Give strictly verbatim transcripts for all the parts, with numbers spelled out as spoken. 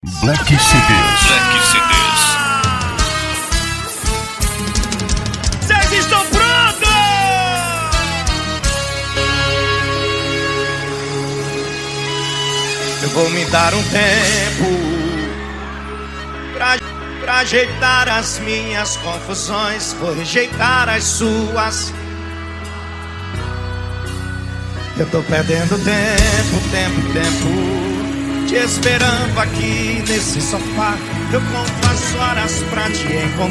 Black C Ds. Black C Ds. Vocês estão prontos? Eu vou me dar um tempo pra, pra ajeitar as minhas confusões. Vou rejeitar as suas. Eu tô perdendo tempo, tempo, tempo te esperando aqui nesse sofá. Eu conto as horas pra te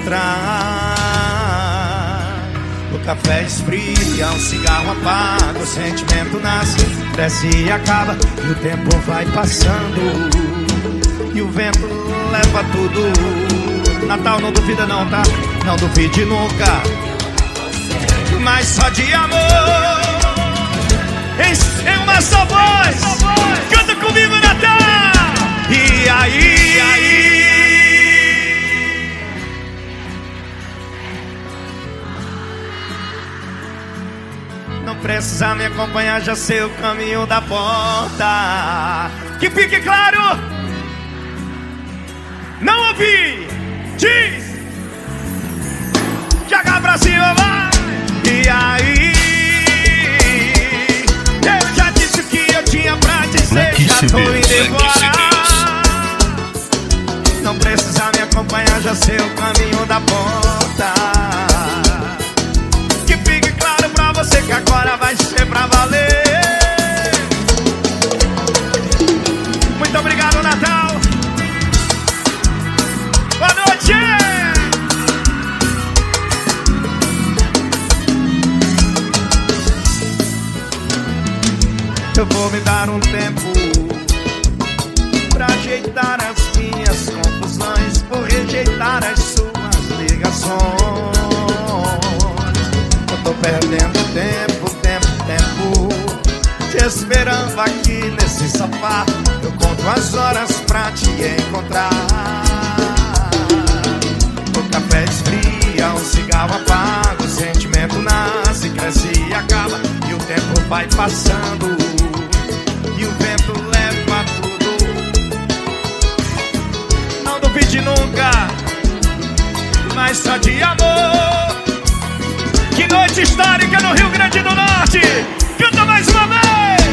encontrar. O café esfria, o cigarro apaga, o sentimento nasce, cresce e acaba. E o tempo vai passando e o vento leva tudo. Natal não duvida não, tá? Não duvide nunca. Mas só de amor em, em uma só voz. Canta comigo, Natal! E aí, e aí? Não precisa me acompanhar, já sei o caminho da porta. Que fique claro! Não ouvi! Diz! Joga pra cima, vai! E aí? Eu já disse o que eu tinha pra dizer, já tô indo embora. Não precisa me acompanhar, já sei o caminho da porta. Que fique claro pra você que agora vai ser pra valer. Muito obrigado, Natal. Boa noite. Eu vou me dar um tempo pra ajeitar as minhas confusões. Vou rejeitar as suas ligações. Eu tô perdendo tempo, tempo, tempo te esperando aqui nesse sofá. Eu conto as horas pra te encontrar. O café esfria, o cigarro apaga, o sentimento nasce, cresce e acaba. E o tempo vai passando e o vento leva tudo. Não duvide nunca, mas só de amor. Que noite histórica no Rio Grande do Norte. Canta mais uma vez.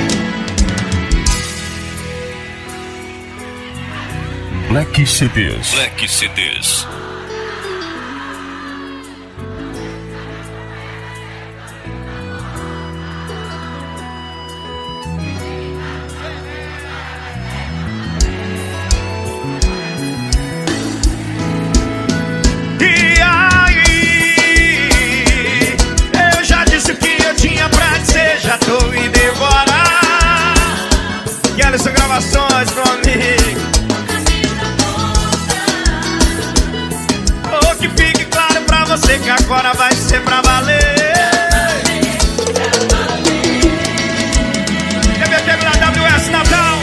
Black C Ds. Black C Ds. Já tô indo embora. E olha essas gravações pro amigo. Oh, que fique claro pra você que agora vai ser pra valer. T V T na W S Natal.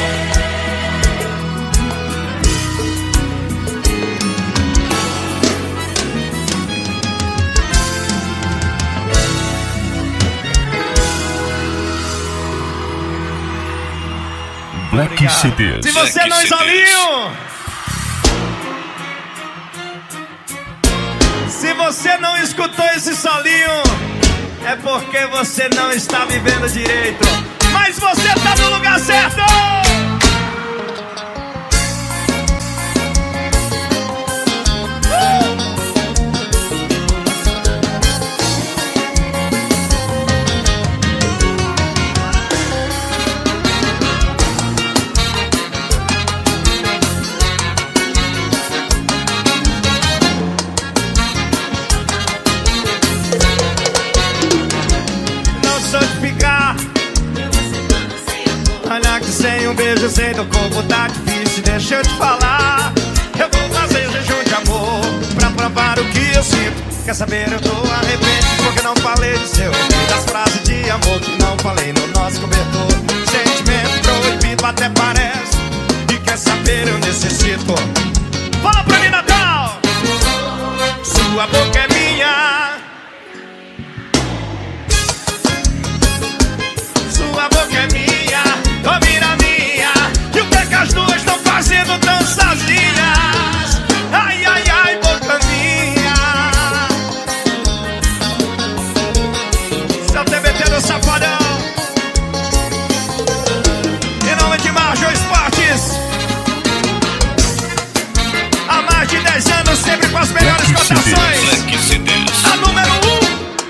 Black C Ds. Se você Black não C Ds. solinho, se você não escutou esse solinho, é porque você não está vivendo direito. Mas você tá no lugar certo. Olha que sem um beijo, sem teu corpo tá difícil. Deixa eu te falar, eu vou fazer jejum de amor pra provar o que eu sinto. Quer saber, eu tô arrependido porque não falei de seu e das frases de amor que não falei no nosso cobertor. Sentimento proibido até parece. E quer saber, eu necessito. Fala pra mim, Natal. Sua boca é minha, sua boca é minha. Domina a minha. E o que é que as duas estão fazendo tão sozinhas? as melhores cotações. Black C Ds. A número um.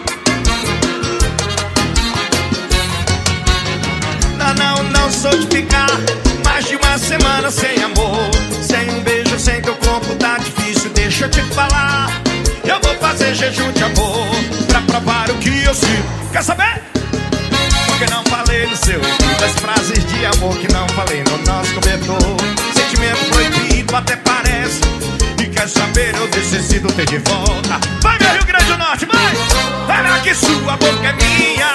Não, não, não sou de ficar mais de uma semana sem amor, sem um beijo, sem teu corpo tá difícil. Deixa eu te falar, eu vou fazer jejum de amor pra provar o que eu sinto. Quer saber? Porque não falei no seu ouvido as frases de amor que não falei no nosso cobertor. Sentimento proibido até parece. E quer saber, eu necessito ter de volta. Vai, meu Rio Grande do Norte, vai! Olha que sua boca é minha.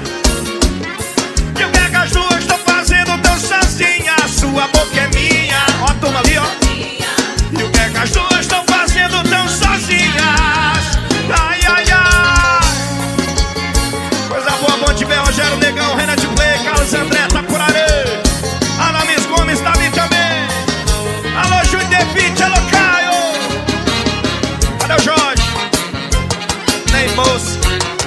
Eu pego as duas, tô fazendo tão sozinha. Sua boca é minha. Ó a turma ali, ó. Eu pego as duas, tô fazendo tão sozinhas. Ai, ai, ai. Coisa boa, bom te ver, Rogério Negão, Renan de Play, Carlos André, tá por aí. Alamis Gomes tá ali também. Alô, Júnior Depite, alô, Caio. Cadê o Jorge? Nem moço.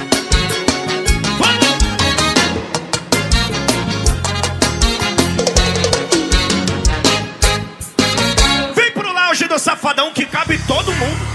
Vem pro lounge do Safadão que cabe todo mundo.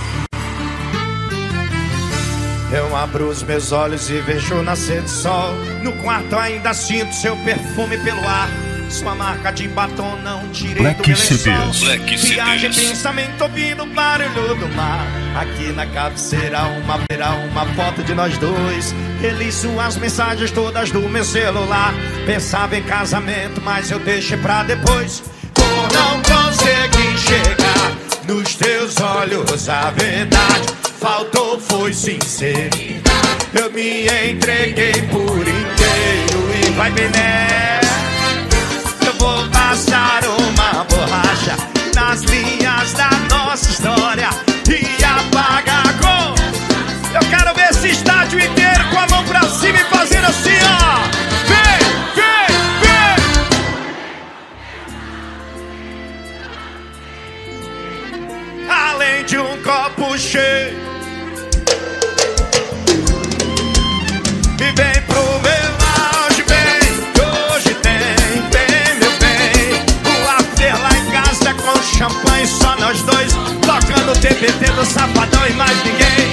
Eu abro os meus olhos e vejo nascer do sol. No quarto ainda sinto seu perfume pelo ar. Sua marca de batom não tirei Black do meu C Ds. lençol. Black C Ds. Viagem, pensamento, ouvindo o barulho do mar. Aqui na cabeceira uma beira, uma foto de nós dois. Reli suas mensagens todas do meu celular. Pensava em casamento, mas eu deixei pra depois. Por não conseguir chegar nos teus olhos a verdade. Faltou foi sinceridade. Eu me entreguei por inteiro e vai bem nessa. Eu vou passar uma borracha nas linhas da nossa história e apagar com... Eu quero ver esse estádio inteiro com a mão pra cima e fazer assim, ó. Vem, vem, vem. Além de um copo cheio. E vem pro meu lounge, vem, que hoje tem, vem meu bem. O after lá em casa com champanhe, só nós dois, tocando o T B T do Safadão e mais ninguém.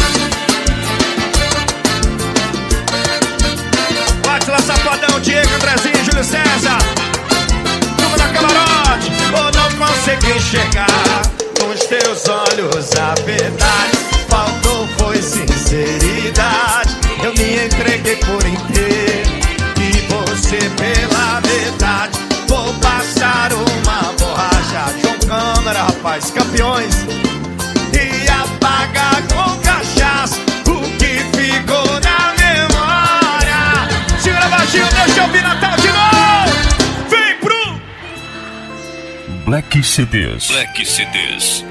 Bate lá, Safadão, Diego, Andrezinho, Júlio César. Turma da Camarote. Ou não consegui enxergar com os teus olhos a verdade. Faltou foi sinceridade. Eu me entreguei por inteiro e você pela metade. Vou passar uma borracha. João Câmara, rapaz, campeões. E apagar com cachaça o que ficou na memória. Segura baixinho, deixa eu ouvir Natal de novo. Vem pro Black C Ds. Black C Ds.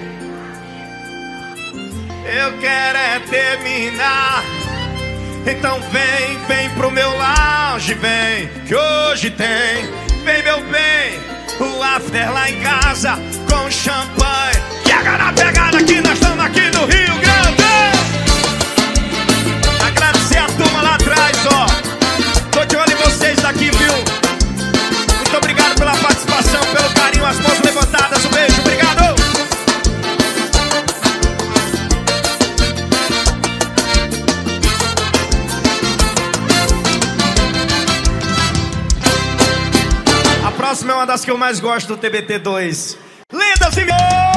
Eu quero é terminar. Então vem, vem pro meu lounge, vem, que hoje tem. Vem meu bem, o after lá em casa com champanhe. E agora a pegada aqui, nós estamos aqui no Rio Grande. Agradecer a turma lá atrás, ó. Tô de olho em vocês daqui, viu? Muito obrigado pela participação, pelo carinho, as mãos levantadas, um beijo, obrigado. A próxima é uma das que eu mais gosto do T B T dois. Lendas e...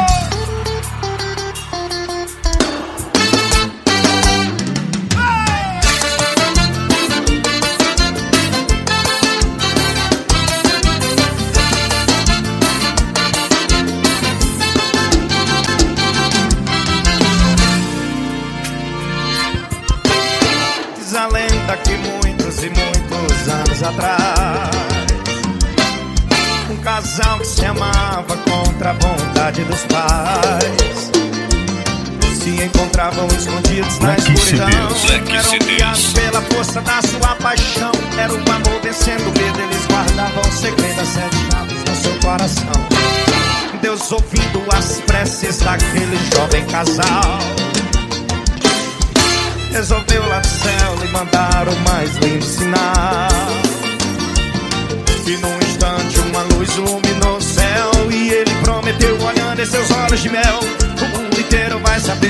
Diz a lenda que muitos e muitos anos atrás um casal que se amava contra a vontade dos pais se encontravam escondidos na escuridão. Eram guiados pela força da sua paixão. Era o amor vencendo o medo. Eles guardavam o segredo, as sete chaves no seu coração. Deus ouvindo as preces daquele jovem casal resolveu lá do céu lhe mandar o mais lindo sinal. E num instante uma luz iluminou o céu e ele prometeu, olhando em seus olhos de mel, o mundo inteiro vai saber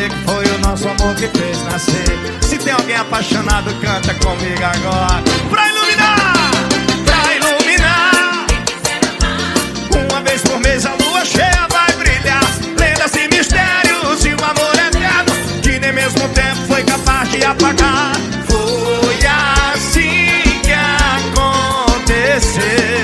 que fez nascer. Se tem alguém apaixonado, canta comigo agora. Pra iluminar, pra iluminar. Uma vez por mês a lua cheia vai brilhar. Lendas e mistérios e um amor eterno que nem mesmo o tempo foi capaz de apagar. Foi assim que aconteceu.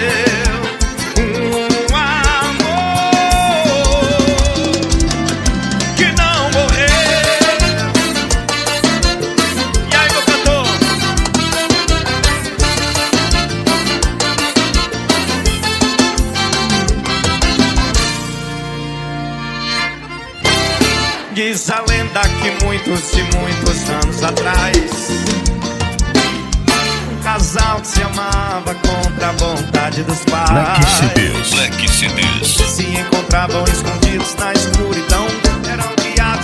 Diz a lenda que muitos e muitos anos atrás, um casal que se amava contra a vontade dos pais, Black C Ds. Black C Ds. se encontravam escondidos na escuridão, eram guiados.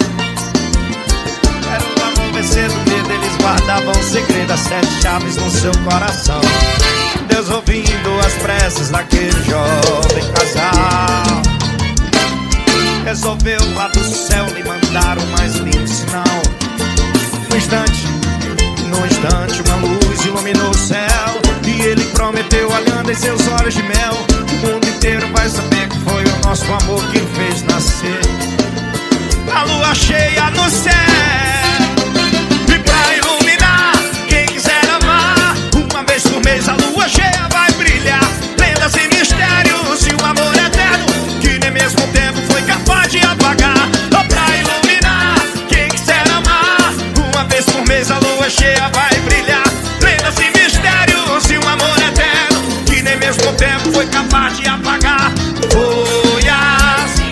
Era o amor vencer do medo, eles guardavam o segredo, as sete chaves no seu coração. Deus ouvindo as preces daquele jovem casal, resolveu lá do céu lhe mandar o mais lindo sinal. No instante, no instante uma luz iluminou o céu, e ele prometeu olhando em seus olhos de mel: o mundo inteiro vai saber que foi o nosso amor que fez nascer a lua cheia no céu. E pra iluminar quem quiser amar, uma vez por mês a lua cheia vai brilhar. Lendas e mistérios e um amor eterno que nem mesmo o tempo foi capaz de apagar. Oh, pra iluminar quem quiser amar, uma vez por mês a lua cheia vai brilhar. Lendas e mistérios e um amor eterno que nem mesmo o tempo foi capaz de apagar. Foi assim.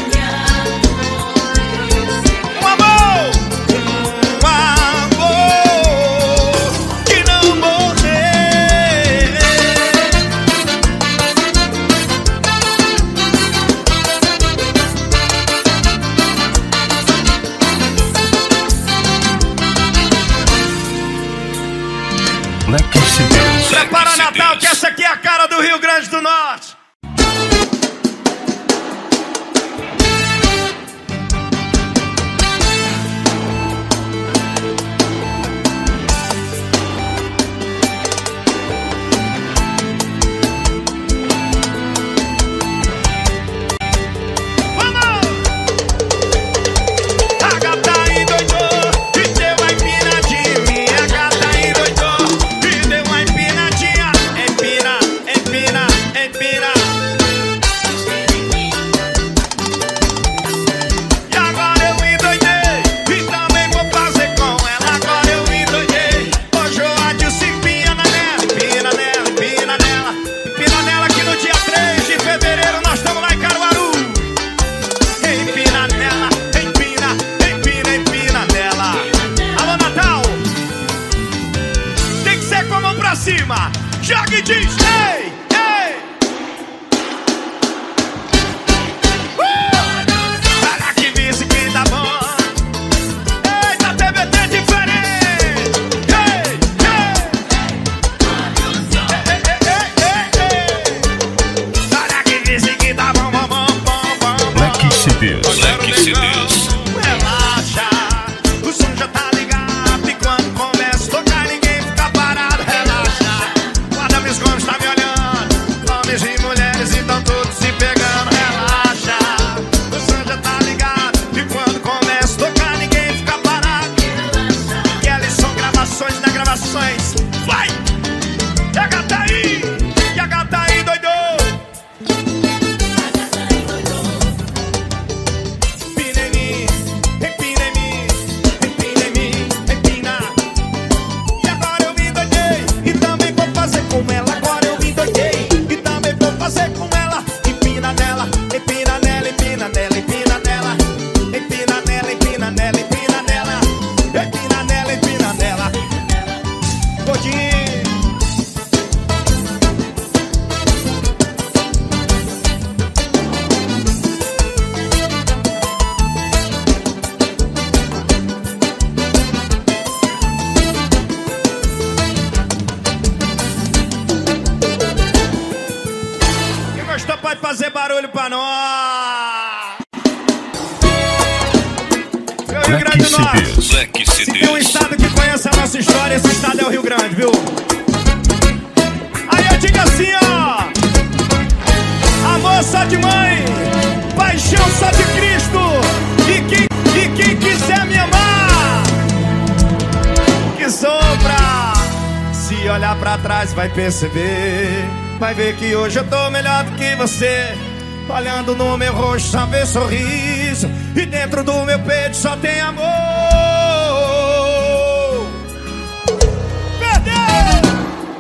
Um amor, um amor que não morreu. Black C Ds. Prepara Natal, que essa aqui é a cara do Rio Grande do Norte. Joga e diz, ei, ei. Uh! Olha que vice que dá bom. Eita, T V T diferente. Ei, ei. Ei, ei, ei, ei. Olha que vice que dá bom, bom, bom, bom, bom. Black C Ds. Black C Ds. Relaxa, o som já tá ligado, e quando começa a tocar ninguém fica parado. Relaxa, Guarda os Gomes tá me olhando, homens e mulheres então todos se pegando. Relaxa, o som já tá ligado, e quando começa a tocar ninguém fica parado. E elas são gravações, não é gravações. Vai! E a gata aí, e a gata aí, doido. Rio Black Grande do Norte. Black Se tem um estado que conhece a nossa história, esse estado é o Rio Grande, viu? Aí eu digo assim, ó: amor só de mãe, paixão só de Cristo. E quem, e quem quiser me amar, que sopra. Se olhar pra trás vai perceber, vai ver que hoje eu tô melhor do que você. Olhando no meu rosto só vê sorriso, e dentro do meu peito só tem amor. Perdeu!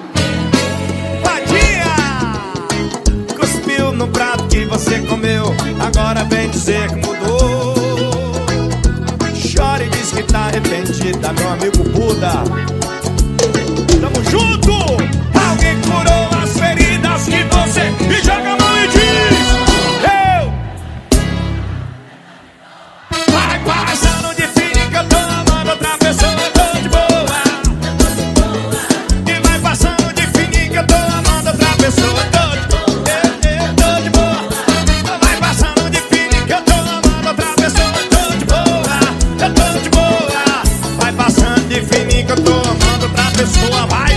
Vadinha! Cuspiu no prato que você comeu, agora vem dizer que mudou. Chora e diz que tá arrependida, meu amigo Buda. Tamo junto! Alguém curou as feridas que você... E joga a mão e diz: eu! Vai passando de fim que eu tô amando outra pessoa, eu tô de boa. E vai passando de fim que eu tô amando outra pessoa, eu tô de boa. Eu, eu tô de boa. Vai passando de fim que eu tô amando outra pessoa, eu tô de boa. Eu tô de boa. Vai passando de fim que eu tô amando outra pessoa, vai.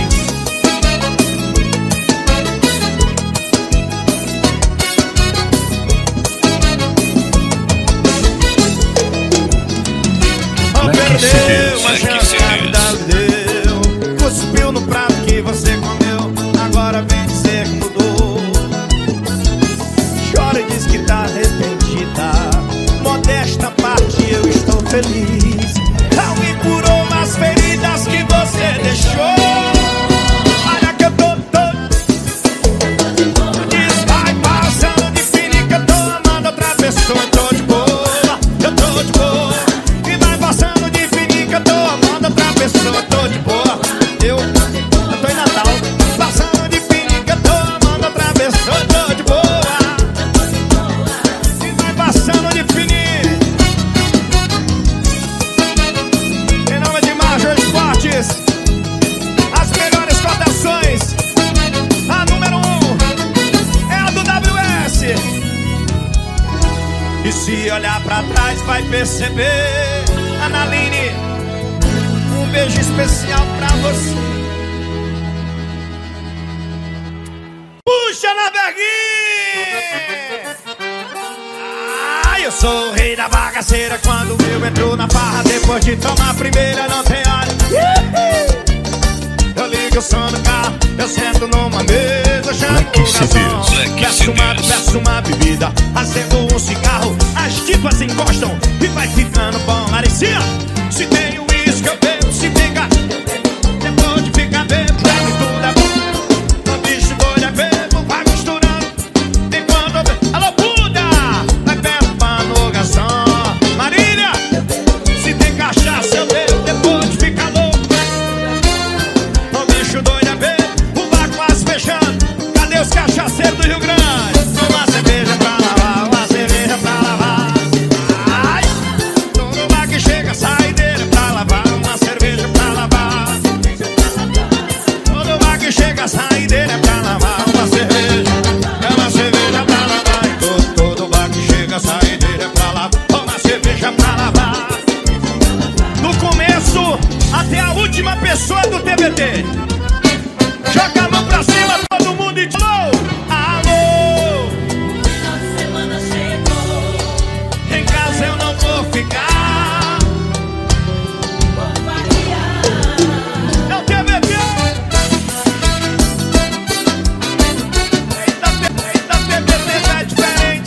Perdeu, a chance que a vida deu. Cuspiu no prato que você comeu, agora vem dizer que mudou. Chora e diz que tá arrependida. Modesta parte, eu estou feliz. Alguém curou as feridas que você deixou. Olha que eu tô, tô. Diz, vai passando de fim que eu tô amando outra pessoa, eu tô de boa, eu tô de boa. E vai passando de fim que eu tô amando outra pessoa, eu tô de boa. Eu, eu tô em Natal. Passando de fim que eu tô amando outra pessoa, eu tô de boa. E vai passando de fininho. Em nome de Major Esportes, as melhores cotações. A número um é a do W S. E se olhar pra trás vai perceber, Analine, um beijo especial pra você. Puxa na verguinha! Ah, eu sou o rei da bagaceira. Quando eu entro na farra, depois de tomar a primeira, não tem hora. Eu ligo o som no carro, eu sento numa mesa, chamo o garçom, peço uma, peço uma bebida, acendo um cigarro, as tipas encostam e vai ficando bom. Maricinha, se tem uísque eu bebo, se tem gato, depois de ficar bebo, bebe tudo é bom. O bicho doido é bebo, vai misturando, enquanto eu bebo. Alô, Buda, vai perto pra no garçom. Marília, se tem cachaça eu bebo, depois de ficar louco. O bicho doido é bebo, o bar quase fechando. Cadê os cachaceiros do Rio Grande? Uma cerveja pra lavar, uma cerveja pra lavar. Ai, todo bar que chega, saideira pra lavar, uma cerveja pra lavar. Todo bar que chega, saideira pra lavar, uma cerveja, é uma cerveja pra lavar. E todo, todo bar que chega, saideira pra lavar, uma cerveja pra lavar. Do começo até a última pessoa do T B T. Joga a mão pra cima, todo mundo e alô, alô. Semana chegou, Em casa eu não vou ficar. vou variar. É o T B T. Eita, eita, T B T é diferente.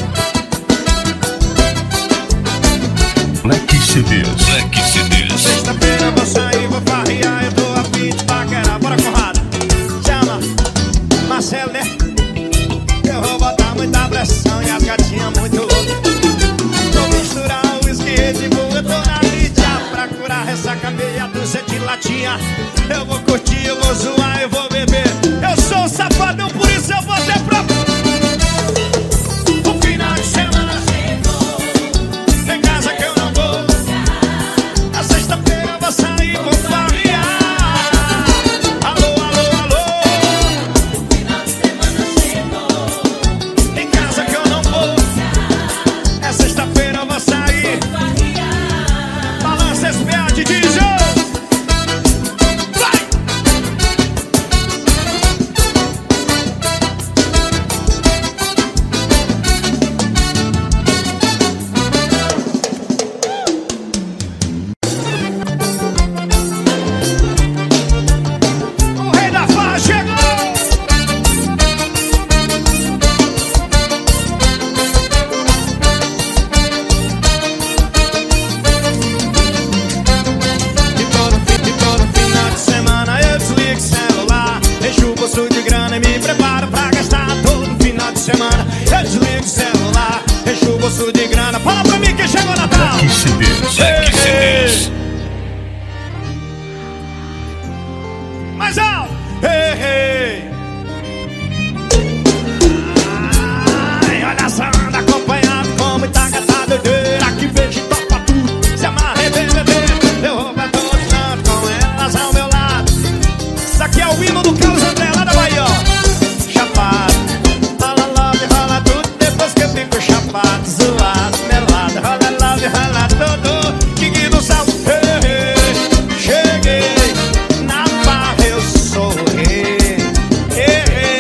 Black C Ds. Black C Ds. Sexta-feira vou sair, vou farrear, eu tô a fim de paquerar. Bora, Conrado. Chama Marcelo, né? Eu vou botar muita pressão e as gatinhas muito loucas. Vou misturar o whisky de boa, eu tô na mídia pra curar ressaca meia dúzia de latinha. Eu vou curtir, eu vou zoar, eu vou beber. Eu sou um safadão, por isso eu vou ter próprio. O final de semana Chegou, em casa que eu não vou. e grana. Fala pra mim que chegou Natal. Black C Ds. Black C Ds. Mais alto. Hey, hey. Ai, olha só, anda acompanhado com muita gata doideira que beija e topa tudo. Se amarra e vem beber. Eu vou pra todo canto com elas ao meu lado. Isso aqui é o hino do Carlos André lá da Bahia, ó. Chapado, rola love, rola tudo. Depois que eu fico chapado, zoado, melado. Rola love, rola tudo. King do sal, hey, hey. Cheguei na barra, eu sou rei, hey, hey.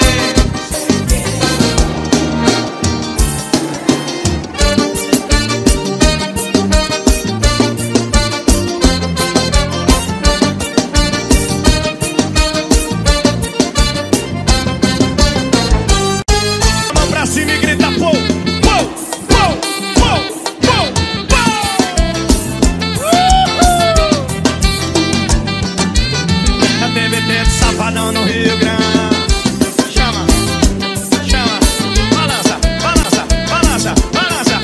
Mão pra cima e grita pou, pou, pou, pou, pou, pou. Uhul. Já teve tempo safadão no Rio Grande. Chama, chama, balança, balança, balança, balança.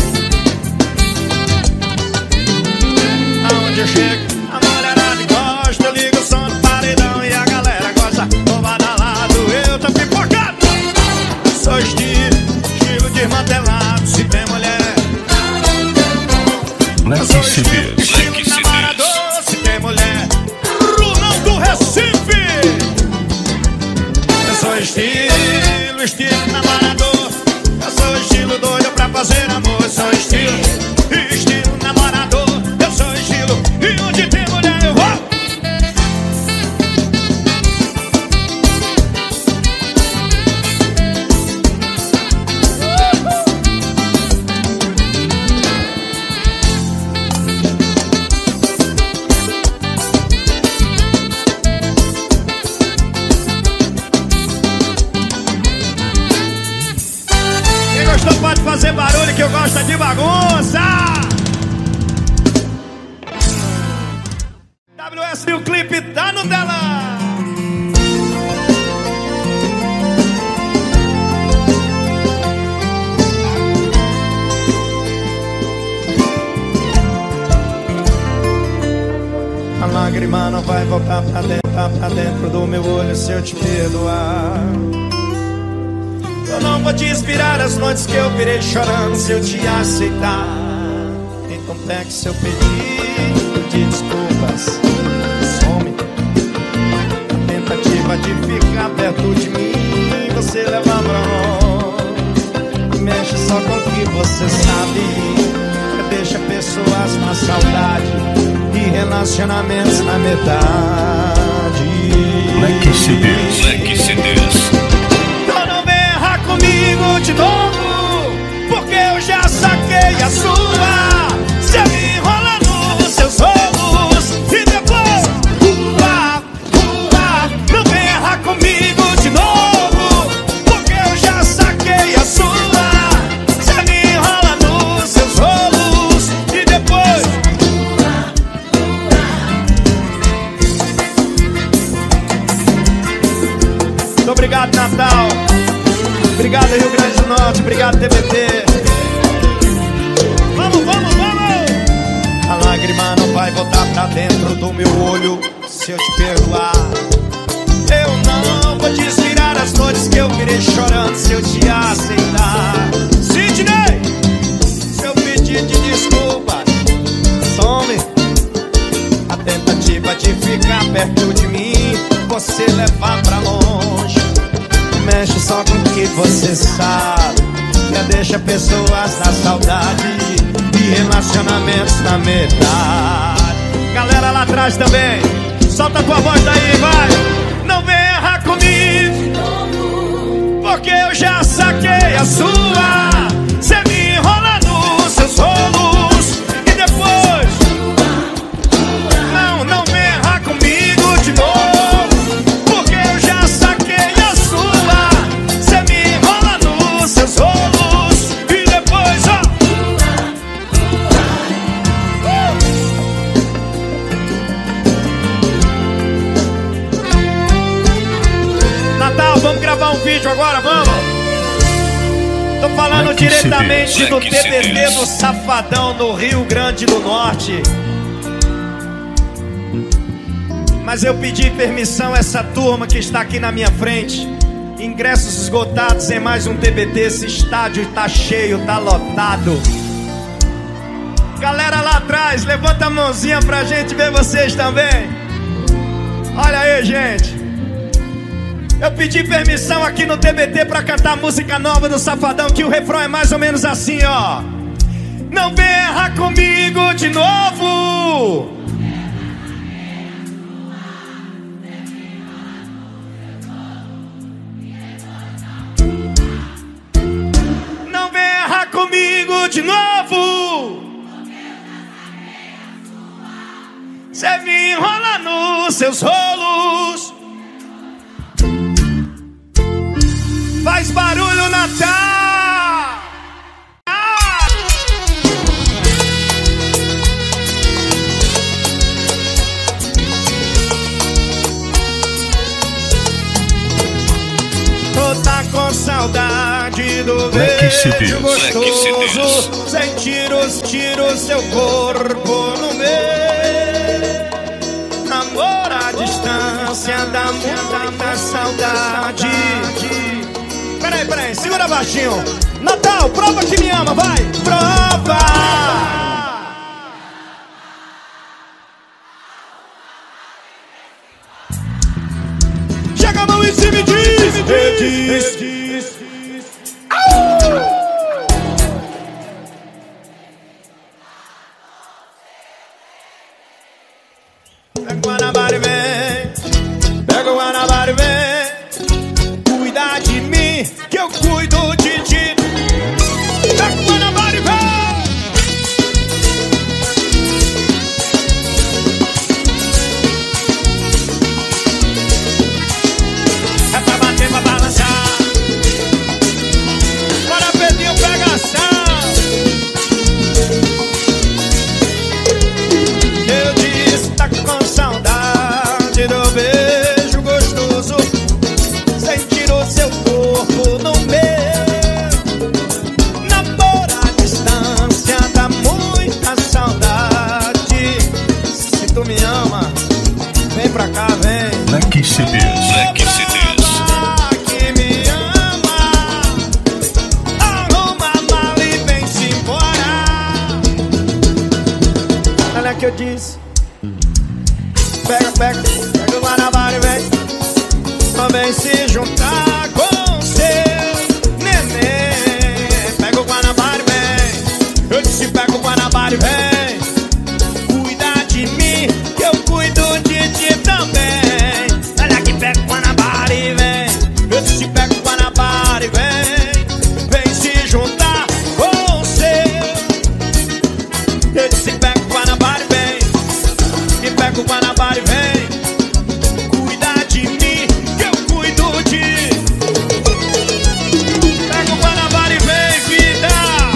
Aonde eu chego, a mulherada gosta. Eu ligo o som do paredão e a galera gosta. Tô badalado, eu tô pipocado. Sou estilo, estilo desmantelado. Se tem mulher, Black eu sou C estilo, Ds. estilo Black C Ds. namorador. Se tem mulher, Brunão do Recife. Eu sou estilo, estilo namorador. Eu sou estilo doido pra fazer amor. Eu sou estilo, estilo namorador. Eu sou estilo, e onde tem mulher eu vou. Quem gostou pode fazer barulho, que eu gosto de bagunça. W S e o clipe tá no tela. A lágrima não vai voltar pra dentro, pra dentro do meu olho se eu te perdoar. Eu não vou te inspirar as noites que eu virei chorando se eu te aceitar. Então pegue seu pedido de desculpas, some. A tentativa de ficar perto de mim, você leva pra longe. Mexe só com o que você sabe. Deixa pessoas na saudade e relacionamentos na metade. Black C Ds. Black C Ds. Então não vem errar comigo de novo, porque eu já saquei a sua. Você me enrola nos seus olhos e depois pula, pula. Não vem errar comigo de novo, porque eu já saquei a sua. Você me enrola nos seus olhos e depois muito obrigado, Natal. Obrigado, Rio Grande do Norte. Obrigado, T B T. Vamos, vamos, vamos! A lágrima não vai voltar pra dentro do meu olho se eu te perdoar. Eu não vou desvirar as noites que eu virei chorando se eu te aceitar. Sidney, seu pedido de desculpa, some. A tentativa de ficar perto de mim, você levar pra longe. Mexe só com o que você sabe. Já deixa pessoas na saudade e relacionamentos na metade. Galera lá atrás também, solta a tua voz daí, vai. Não vem errar comigo, porque eu já saquei a sua. Cê me enrola nos seus rolos e depois não, não vem errar comigo de novo, porque eu já saquei a sua. Cê me enrola nos seus rolos e depois, ó. Natal, vamos gravar um vídeo agora, vamos? Tô falando Black diretamente C Ds. do Black T B T C Ds. do Safadão, no Rio Grande do Norte. Mas eu pedi permissão a essa turma que está aqui na minha frente. Ingressos esgotados em mais um T B T. Esse estádio tá cheio, tá lotado. Galera lá atrás, levanta a mãozinha pra gente ver vocês também. Olha aí, gente. Eu pedi permissão aqui no T B T pra cantar a música nova do Safadão, que o refrão é mais ou menos assim, ó. Não berra comigo de novo. Não berra comigo de novo. Cê me enrola nos seus rolos. Faz barulho, Natal. Ah! Tô tá com saudade do Black C Ds. beijo gostoso. Sentir os tiros seu corpo no meu. Amor à distância dá muita saudade. Peraí, peraí, segura baixinho. Natal, prova que me ama, vai! Prova! Chega a mão em cima e diz! Diz, diz. Pega o Guanabara e vem. Pega o Guanabara e vem. Cuida de mim, que eu cuido de ti. Pega o Guanabara e vem. É pra bater, pra balançar. Bora, Pedrinho, pega ação. Eu disse, tá com saudade do beijo gostoso. Sentir o seu corpo no meu. Namoro à distância dá muita saudade. Se tu me ama, vem pra cá, vem. Black C Ds. Black C Ds. Que me ama, arruma a mala e vem-se embora. Olha que eu disse. Pega, pega, pega o Guanabara e vem. Vem se juntar com seu neném. Pega o Guanabara e vem. Eu disse pega o Guanabara e vem. Cuida de mim, que eu cuido de ti também. Olha aqui, pega o Guanabara e vem. Eu disse pega o Guanabara e vem. Vem se juntar com seu. Eu disse pega o Guanabara e vem. E pega o Guanabara e vem. Cuida de mim, que eu cuido de. Pega o Guanabara e vem, vida.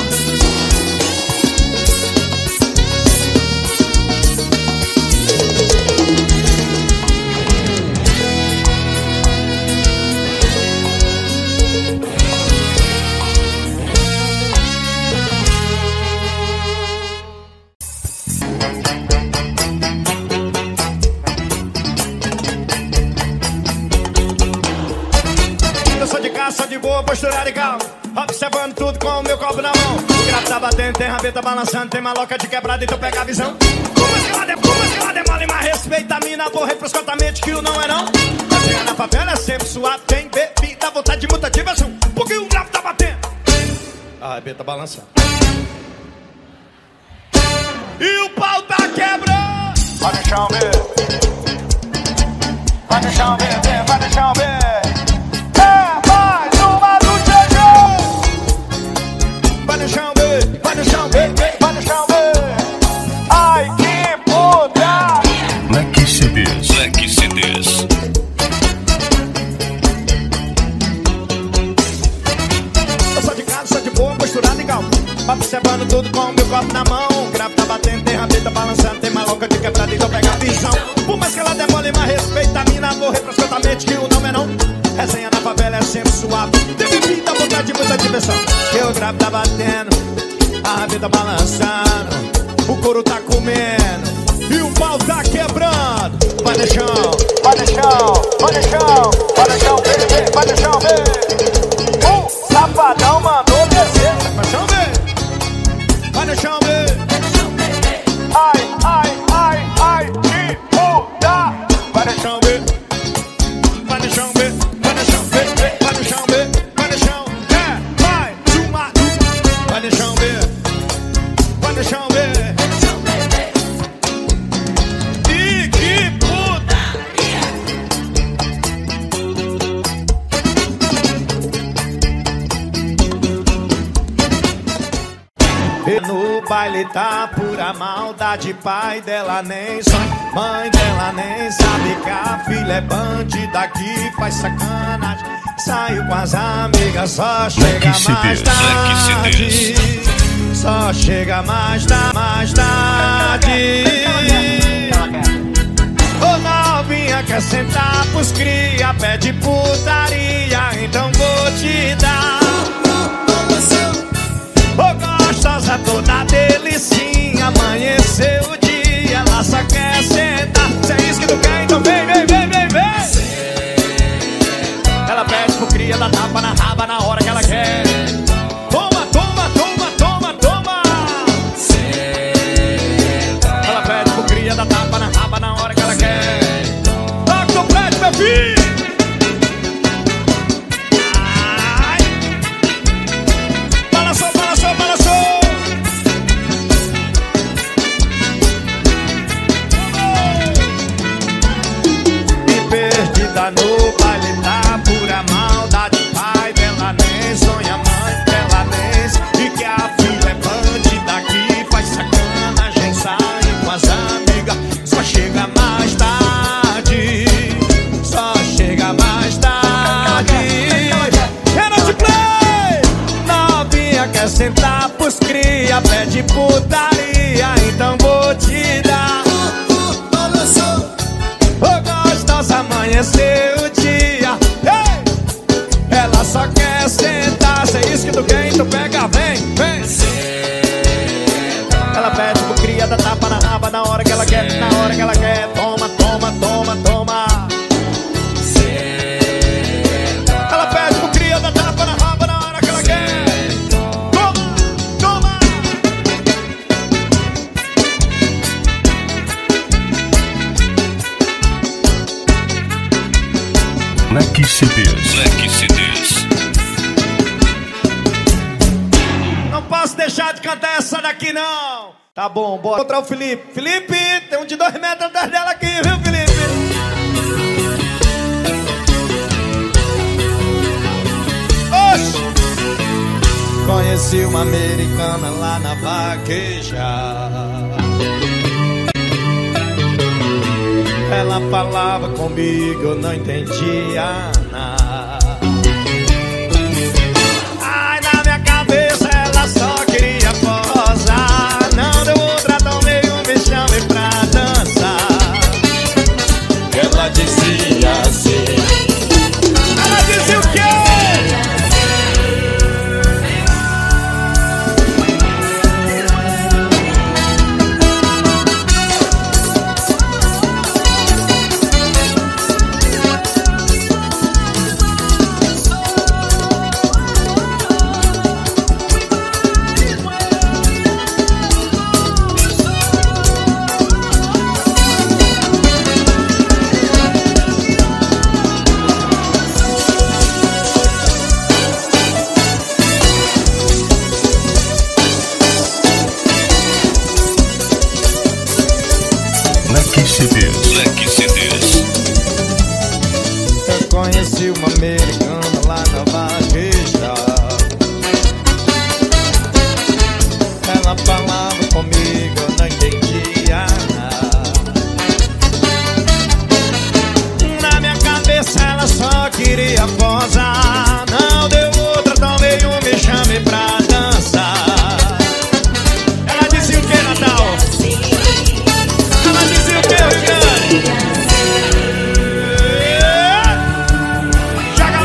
Eu sou de casa, sou de boa, postura legal. Observando tudo com o meu copo na mão. O grave tá batendo, tem rabeta balançando. Tem maloca de quebrada, então pega a visão. Como é que ela demora, como é que ela demora, mas respeita a mina, porra, proscotamente que o não é não. Pra chegar na favela é sempre suave, tem bebida, vontade de muita diversão. Porque o grave tá batendo. A rabeta balançando. E o pau tá quebrando. Vai no chão, ver. Vai no chão, ver, vai no chão, ver. Vai no chão, bê, vai no chão, bê, vai no chão, bê. Ai, que puta! Black C Ds. Black C Ds. Eu sou de casa, sou de boa, posturado e calmo. Observando tudo com o meu copo na mão. O grave tá batendo, tem rabeta balançando. Tem maloca de quebrada, então pega a visão. Por mais que ela demole, mas respeita a mina. Morrer proscotamente que o não é não. Resenha na favela é sempre suave. Tem bebida, vontade de muita diversão. Eu gravo tá batendo, a vida balançando, o couro tá comendo e o pau tá quebrando. Vai no chão, vai no chão, vai no chão, vai no chão, vem, vem, vai no chão, vem. O safadão mandou descer. Vai no chão, vem. Vai no chão, vem. Ai, ai, ai, ai, que puta. Vai no chão, vem. Vai no chão, vem. Vai no chão, vem, vem. Vai no chão, vem. Vai no chão, é, vai, uma. Vai no chão, vem. Vai no chão, vem. No baile tá pura maldade. Pai dela nem sonha, mãe dela nem sabe que a filha é bandida que faz sacanagem. Saiu com as amigas, só chega mais tarde. Só chega mais tarde, mais tarde. Ô novinha quer sentar pros cria, pede putaria, então vou te dar. Ô gostosa toda delicinha, amanheceu o dia, ela só quer sentar. Se é isso que tu quer, então vem, vem, vem, vem, vem. Ela pede pro cria, dá tapa na raba na hora que ela quer. Toma, toma, toma, toma, toma. Ela pede pro cria, dá tapa na raba na hora que ela quer. Toca no prédio, meu filho. No baile tá pura maldade. Pai dela nem sonha, mãe dela nem. E que a filha é bandida que faz sacanagem, sai com as amigas, só chega mais tarde. Só chega mais tarde. Era de play. Novinha quer sentar pros cria, pede putaria, então vou te dar. Amanheceu o dia, hey! Ela só quer sentar. Se é isso que tu quer, então pega, vem, vem. Ela pede pro cria, dá tapa na raba na hora que ela quer, na hora que ela quer. Toma, toma, toma, toma. Ela pede pro cria, dá tapa na raba na hora que ela quer. Toma, toma. Black C Ds. Black C Ds. Não posso deixar de cantar essa daqui, não. Tá bom, bora encontrar o Felipe. Felipe, tem um de dois metros atrás dela aqui, viu, Felipe? Oxi! Conheci uma americana lá na vaqueja. Ela falava comigo, eu não entendia nada. Ai, na minha cabeça ela só queria posar. Não deu outra, tomei um vexame pra dançar. Ela dizia assim. Ela dizia o quê? Black C Ds. Black C Ds. Eu conheci uma americana lá na vaqueja. Ela falava comigo, eu não entendia nada. Na minha cabeça ela só queria posar. Não deu outra, tomei um vexame pra dançar. Ela disse o que, Natal? Ela disse o que, Rio Grande? Joga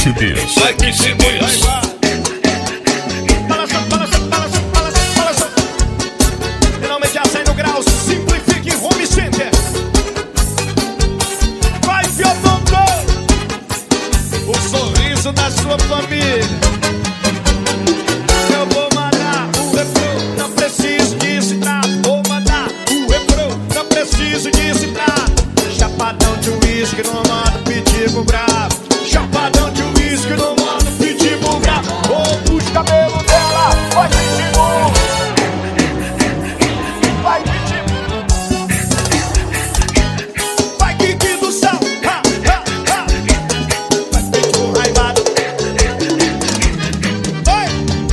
C Ds. Black C Ds. Balança, balança, balança, balança, balança. Finalmente já sai no grau. Simplifique Home Center. Vai, Fiodonto. O sorriso da sua família. Eu vou mandar o refrão. Não preciso de citado. Vou mandar o refrão. Não preciso de citado. Chapadão de uísque no modo pitbull bravo. Chapadão de uísque no modo pitbull bravo. Ou puxa o cabelo dela, vai pitbull. Vai pitbull. Vai Kiki do Sal. Ha, ha, ha. Vai pitbull raivado. Oi.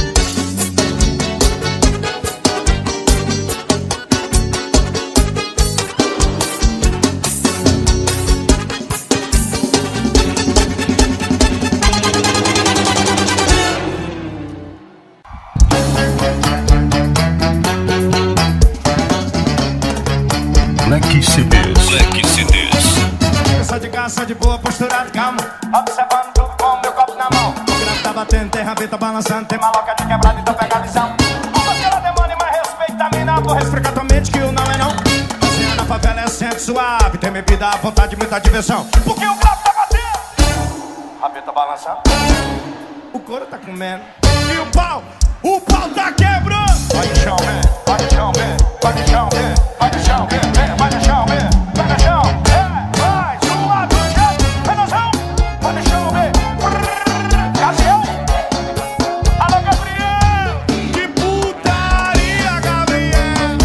Black C Ds. Black C Ds. Só de graça, de boa, posturado, calmo. Observando tudo com meu copo na mão. O grave tá batendo, tem rabeta balançando. Tem maloca de quebrada, então pega a visão. Uma mascara demônio, mas respeita a mina. Vou resfriar tua mente que o não é não. Assim na favela é sempre suave. Tem bebida à vontade, muita diversão. Porque o grave tá batendo. Rabeta balançando. O couro tá comendo. E o pau, o pau tá quebrando. Vai no chão, man. Vai no chão, man. Vai no chão, man. Vai no chão, man. Vai no chão, man. Vai no chão. É, vai, suado, jeito. Vai no chão. Vai no chão, man. Gabriel. Alô, Gabriel. Que putaria, Gabriel.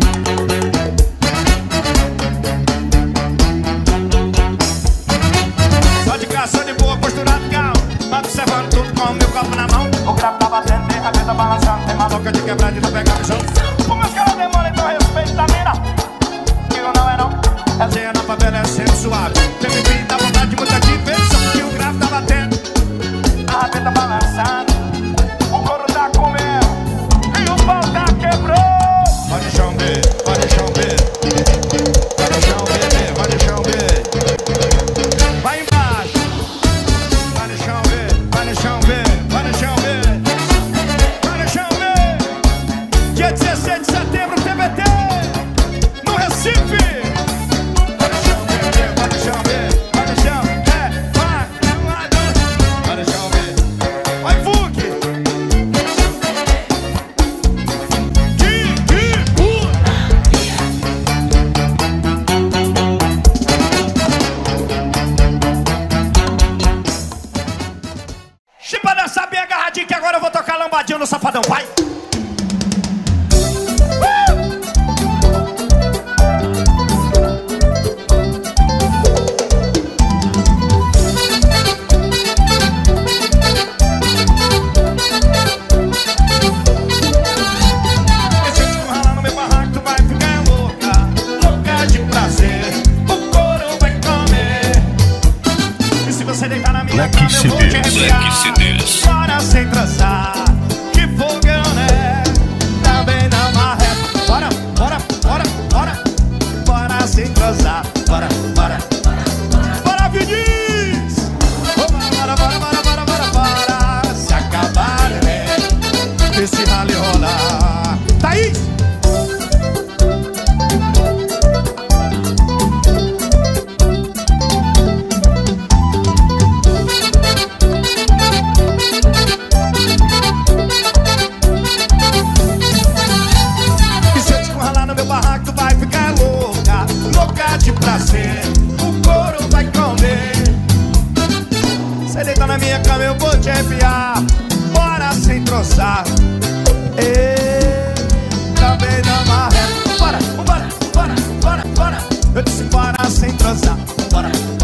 Só de graça, de boa, posturado, calmo. Observando tudo com meu copo na mão. O grave tá batendo, tem rabeta balançando. Tem maluca de quebrada e não pega a visão. O meus caras demora, então respeita a mina. Que não é não. Resenha na favela é sempre suave. Tem bebida, dá vontade de muita diversão. Que o grave tá batendo, a rabeta balançando. O couro tá comendo e o pau tá quebrando. Vai no chão, B, vai no chão, B. Vai no chão, B, vai no chão, B. Vai embaixo. Vai no chão, B, vai no chão, B. Vai no chão, B. Vai no chão, B. Dia dezesseis de setembro, T B T. No Recife. Vai no chão, B, vai no chão, B. Vai no chão, é, vai, vai, vai no chão, B. Vai, Vuk. Que, que, puta. Chipa dança bem agarradinho que agora eu vou tocar lambadinho no safadão, vai! Esse último ralar no meu barraco, tu vai ficar louca, louca de prazer, o couro vai comer. E se você deitar na minha Black cama, eu vou te C Ds. arrepiar. Black C Ds. Bora sem transar, que fogão, né? Também não marreta. Bora, bora, bora, bora. Bora sem transar. Bora, bora. Bora, Vinícius. Bora, bora, bora, bora, bora, bora, bora. Se acabar, né? Esse rally rolar. Thaís. E se eu te encurralar no meu barraco, tu vai ficar louca, louca de prazer, o couro vai comer. Cê deita na minha cama, eu vou te arrepiar. Bora sem troçar. Ei, também não marreta. Bora, bora, bora, bora, bora. Eu disse bora sem troçar. Bora.